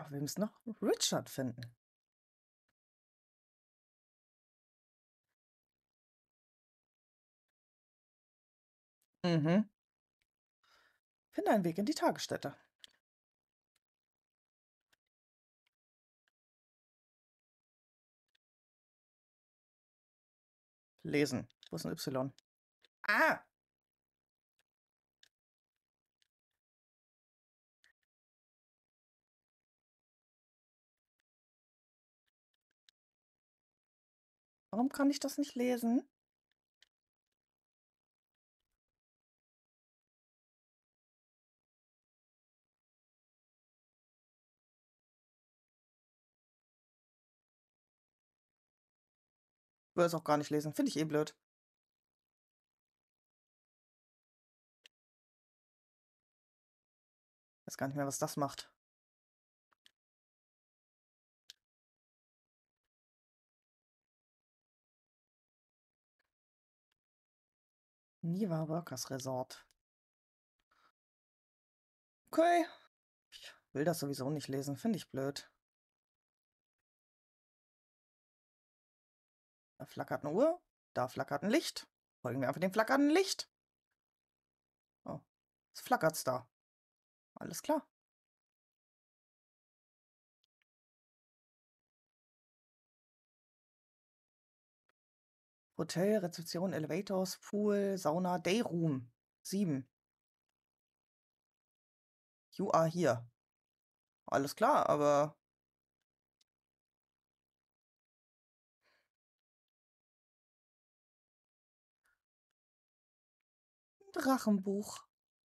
wir müssen noch Richard finden. Mhm. Finde einen Weg in die Tagesstätte. Lesen. Wo ist 'n Y? Ah! Warum kann ich das nicht lesen? Will es auch gar nicht lesen. Finde ich eh blöd. Weiß gar nicht mehr, was das macht. Niva Workers Resort. Okay. Ich will das sowieso nicht lesen. Finde ich blöd. Da flackert 'ne Uhr. Da flackert 'n Licht. Folgen wir einfach dem flackernden Licht. Oh, jetzt flackert's da. Alles klar. Hotel, Rezeption, Elevators, Pool, Sauna, Dayroom. 7. You are here. Alles klar, aber Drachenbuch.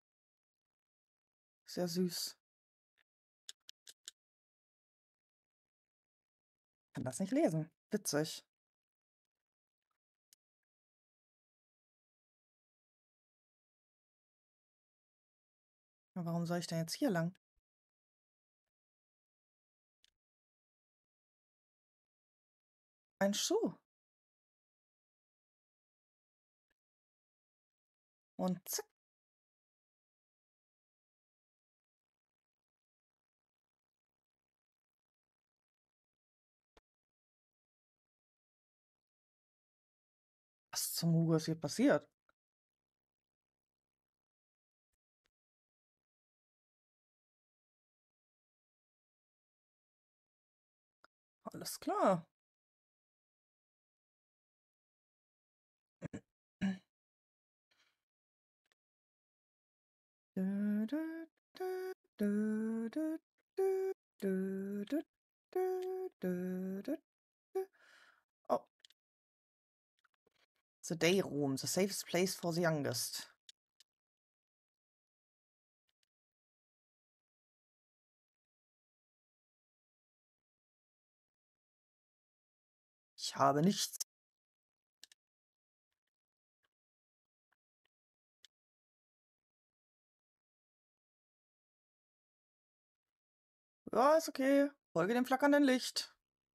Sehr süß. Kann das nicht lesen. Witzig. Ja, warum soll ich denn jetzt hier lang? Ein Schuh. Und zack. Was zum Hugo ist hier passiert? Alles klar. Dü, dü, dü, dü, dü, dü, dü, dü, dü, dü, dü, dü. Oh, the day room, the safest place for the youngest. Ich habe nichts. Ja, ist okay. Folge dem flackernden Licht.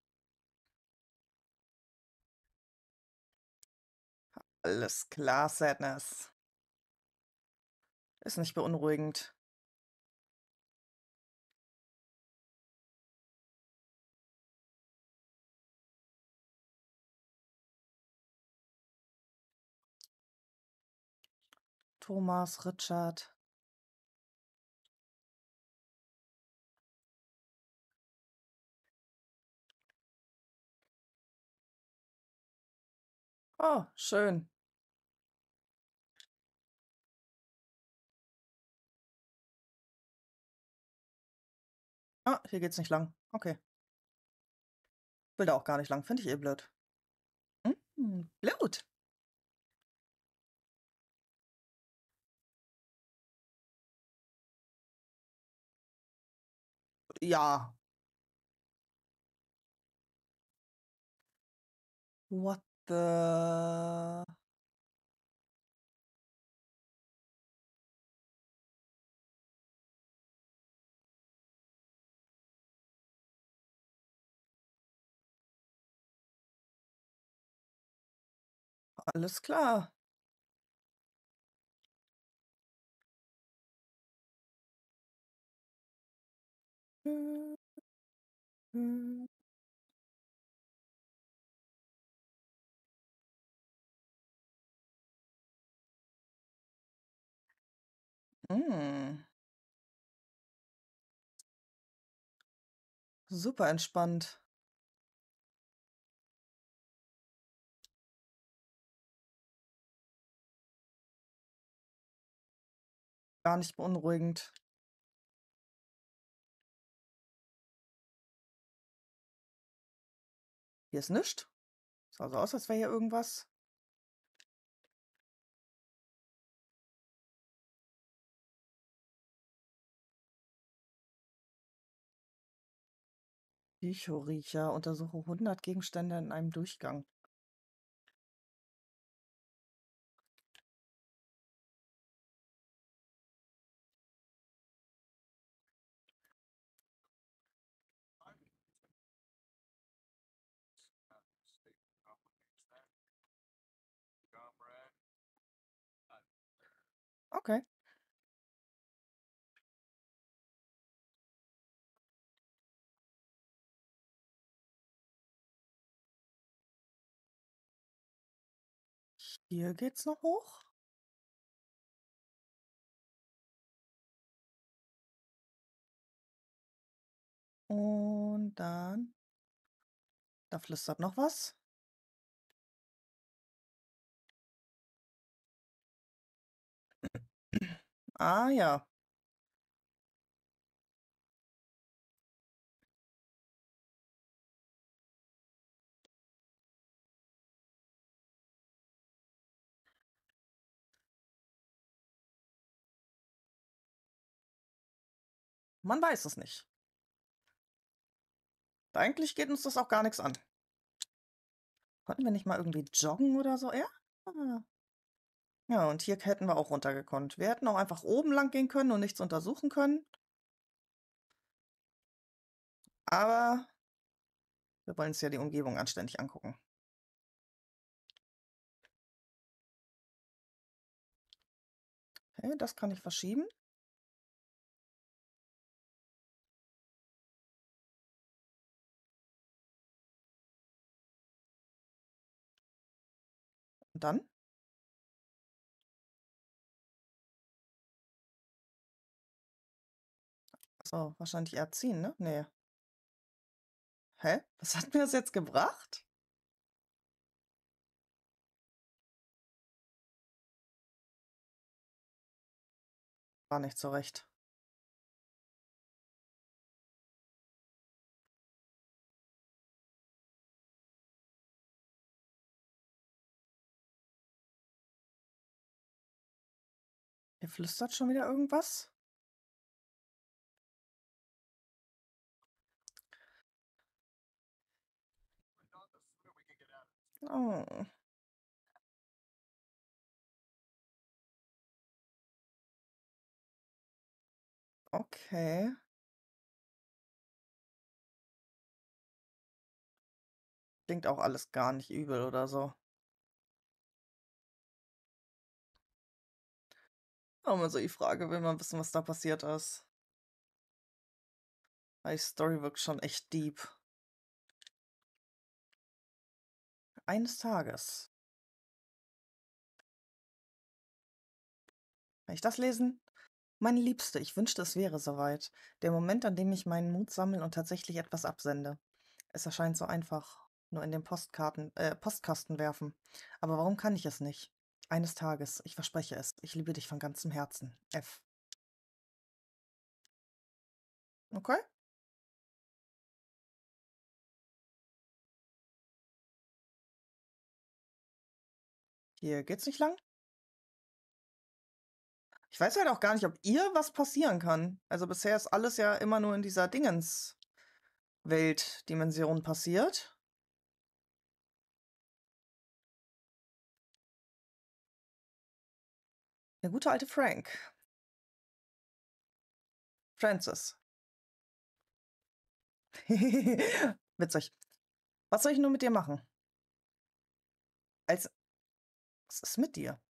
Alles klar, Sadness. Ist nicht beunruhigend. Thomas, Richard. Oh, schön. Ah, hier geht's nicht lang. Okay. Will da auch gar nicht lang. Finde ich eh blöd. Blut. Ja. What the... Alles klar. Hm. Hm. Super entspannt. Gar nicht beunruhigend. Hier ist nischt. Sah so aus, als wäre hier irgendwas. Psychoriecher. Untersuche 100 Gegenstände in einem Durchgang. Okay. Hier geht's noch hoch. Und dann da flüstert noch was. Ah ja, man weiß es nicht. Eigentlich geht uns das auch gar nichts an. Konnten wir nicht mal irgendwie joggen oder so? Ja. Ah. Ja, und hier hätten wir auch runtergekonnt. Wir hätten auch einfach oben lang gehen können und nichts untersuchen können. Aber wir wollen uns ja die Umgebung anständig angucken. Okay, das kann ich verschieben. Und dann? So, wahrscheinlich eher ziehen, ne? Nee. Hä? Was hat mir das jetzt gebracht? War nicht so recht. Hier flüstert schon wieder irgendwas. Oh, okay. Klingt auch alles gar nicht übel oder so. Aber mal so die Frage, will man wissen, was da passiert ist. Weil die Story wirkt schon echt deep. Eines Tages. Kann ich das lesen? Meine Liebste, ich wünschte, es wäre soweit. Der Moment, an dem ich meinen Mut sammle und tatsächlich etwas absende. Es erscheint so einfach. Nur in den Postkasten werfen. Aber warum kann ich es nicht? Eines Tages, ich verspreche es. Ich liebe dich von ganzem Herzen. F. Okay? Hier geht's nicht lang. Ich weiß halt auch gar nicht, ob ihr was passieren kann. Also bisher ist alles ja immer nur in dieser Dingens-Welt-Dimension passiert. Der gute alte Frank. Francis. Witzig. Was soll ich nur mit dir machen? Als Was ist mit dir?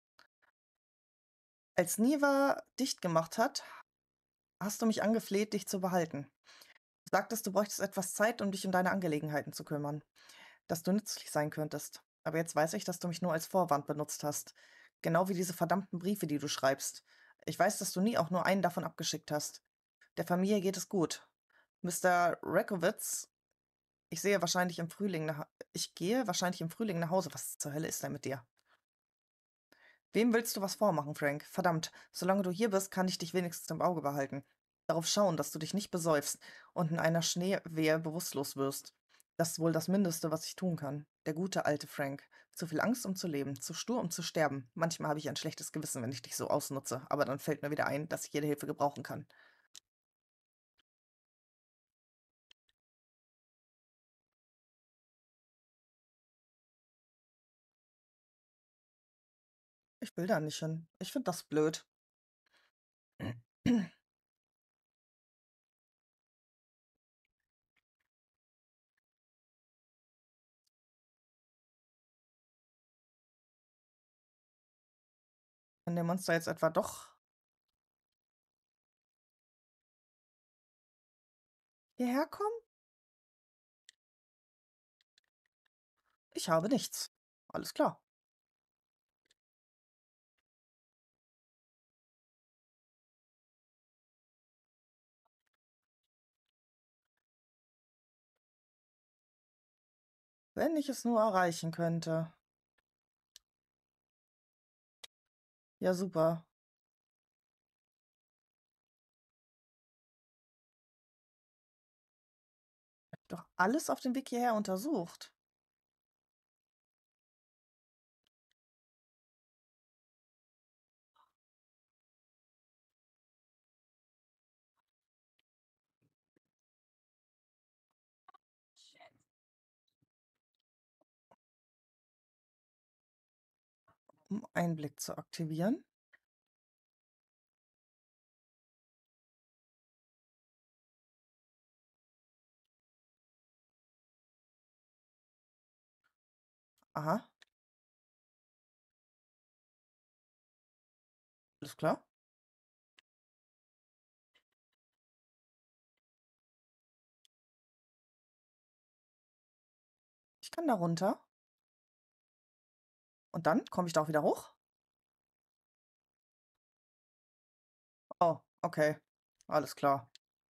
Als Niva dicht gemacht hat, hast du mich angefleht, dich zu behalten. Sagtest, du bräuchtest etwas Zeit, um dich um deine Angelegenheiten zu kümmern, dass du nützlich sein könntest. Aber jetzt weiß ich, dass du mich nur als Vorwand benutzt hast. Genau wie diese verdammten Briefe, die du schreibst. Ich weiß, dass du nie auch nur einen davon abgeschickt hast. Der Familie geht es gut. Mr. Rekowitz, ich gehe wahrscheinlich im Frühling nach Hause. Was zur Hölle ist denn mit dir? Wem willst du was vormachen, Frank? Verdammt, solange du hier bist, kann ich dich wenigstens im Auge behalten. Darauf schauen, dass du dich nicht besäufst und in einer Schneewehe bewusstlos wirst. Das ist wohl das Mindeste, was ich tun kann. Der gute alte Frank. Zu viel Angst, um zu leben, zu stur, um zu sterben. Manchmal habe ich ein schlechtes Gewissen, wenn ich dich so ausnutze, aber dann fällt mir wieder ein, dass ich jede Hilfe gebrauchen kann. Ich will da nicht hin. Ich finde das blöd. Wenn der Monster jetzt etwa doch hierher kommen? Ich habe nichts. Alles klar. Wenn ich es nur erreichen könnte. Ja, super. Doch alles auf dem Weg hierher untersucht. Um Einblick zu aktivieren. Aha, alles klar. Ich kann da runter. Und dann komme ich da auch wieder hoch? Oh, okay. Alles klar.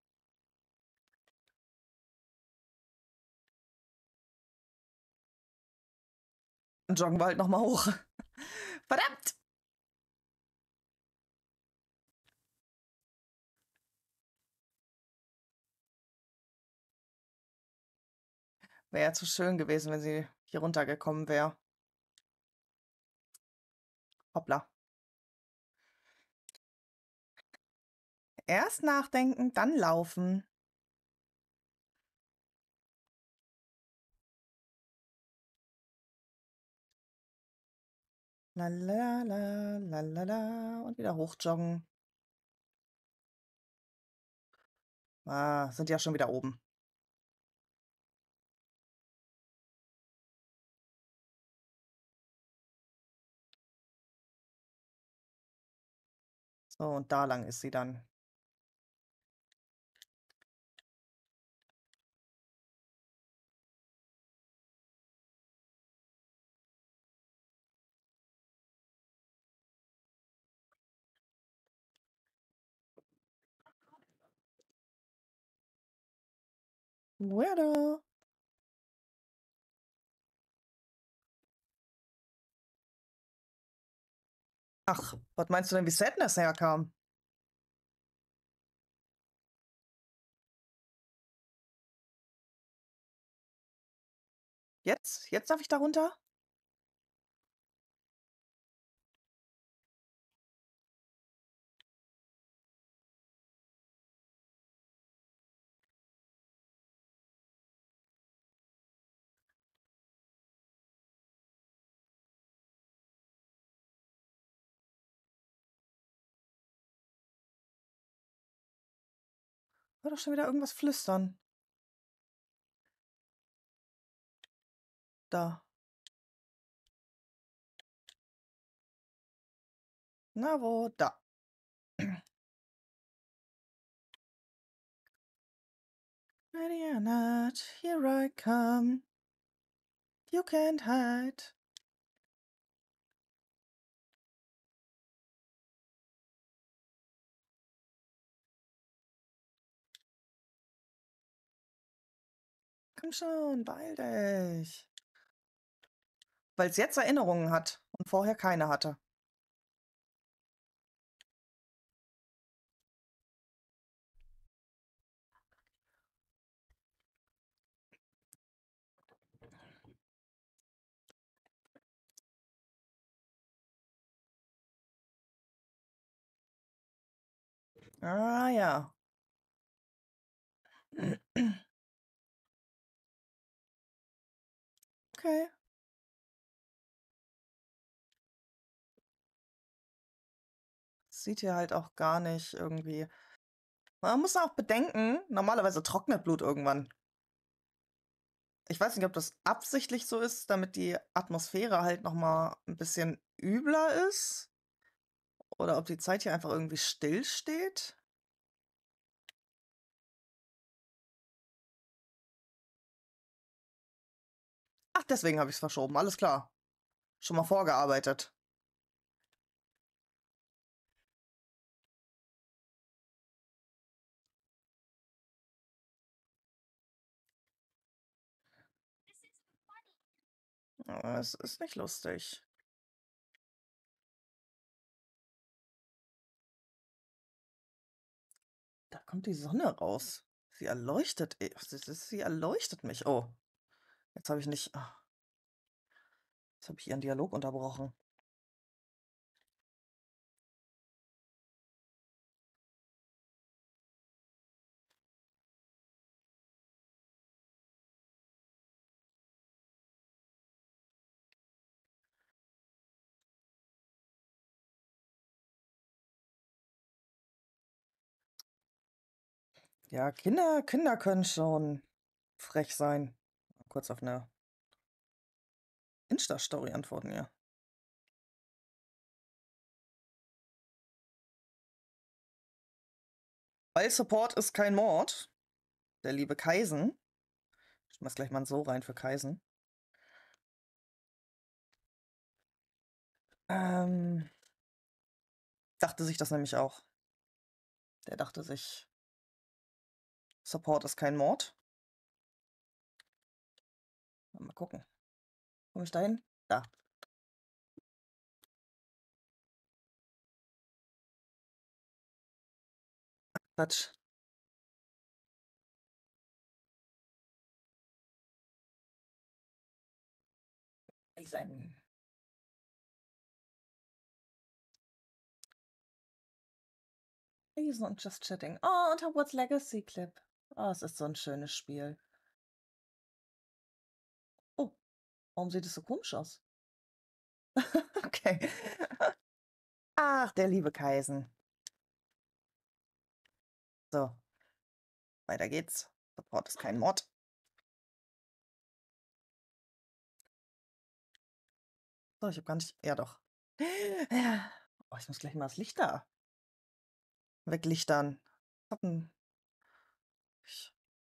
Dann joggen wir halt noch mal hoch. Verdammt! Wäre ja zu schön gewesen, wenn sie hier runtergekommen wäre. Hoppla. Erst nachdenken, dann laufen. La la la la la la und wieder hochjoggen. Ah, sind ja schon wieder oben. So, und da lang ist sie dann. Weirdo. Ach, was meinst du denn, wie Sadness herkam? Jetzt? Jetzt darf ich da runter? Hör doch schon wieder irgendwas flüstern. Da. Na wo? Da. Ready or not, here I come. You can't hide. Komm schon, beeil dich. Weil's jetzt Erinnerungen hat und vorher keine hatte. Ah ja. Okay. Sieht hier halt auch gar nicht irgendwie. Man muss auch bedenken, normalerweise trocknet Blut irgendwann. Ich weiß nicht, ob das absichtlich so ist, damit die Atmosphäre halt noch mal 'n bisschen übler ist oder ob die Zeit hier einfach irgendwie stillsteht. Ach, deswegen habe ich's verschoben, alles klar. Schon mal vorgearbeitet. Es ist nicht lustig. Da kommt die Sonne raus. Sie erleuchtet sie erleuchtet mich. Oh, jetzt habe ich nicht jetzt habe ich ihren Dialog unterbrochen. Ja, Kinder können schon frech sein. Mal kurz auf 'ne Insta-Story antworten, ja. Weil Support ist kein Mord, der liebe Kaisen. Ich schmeiß gleich mal 'n So rein für Kaisen. Ähm, dachte sich das nämlich auch. Der dachte sich, Support ist kein Mord. Mal gucken. Komme ich da hin? Da. Quatsch. Kaisen. Kaisen und Just Chatting. Oh, und Hogwarts Legacy Clip. Oh, es ist so 'n schönes Spiel. Oh, warum sieht es so komisch aus? Okay. Ach, der liebe Kaisen. So, weiter geht's. Support ist kein Mord. So, ich habe gar nicht ja doch. Ja. Oh, ich muss gleich mal das Licht da weglichtern. Habe 'n ich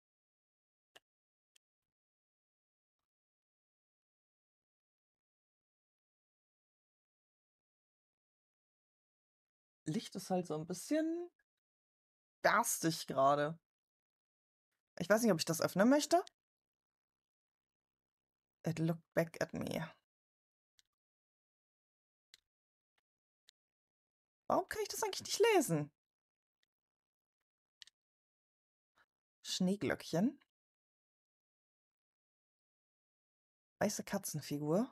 Licht ist halt so 'n bisschen garstig grade. Ich weiß nicht, ob ich das öffnen möchte. It looked back at me. Warum kann ich das eigentlich nicht lesen? Schneeglöckchen. Weiße Katzenfigur.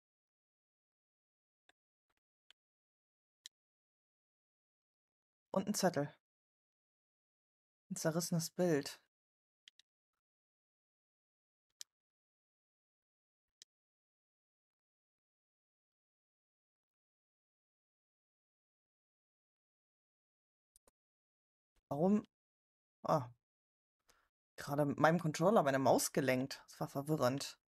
Und 'n Zettel. 'N zerrissenes Bild. Warum ah, grade mit meinem Controller meine Maus gelenkt. Das war verwirrend.